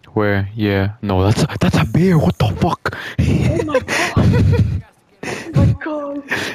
Where? Yeah. No, that's a bear. What the fuck? Oh my god! Oh my god!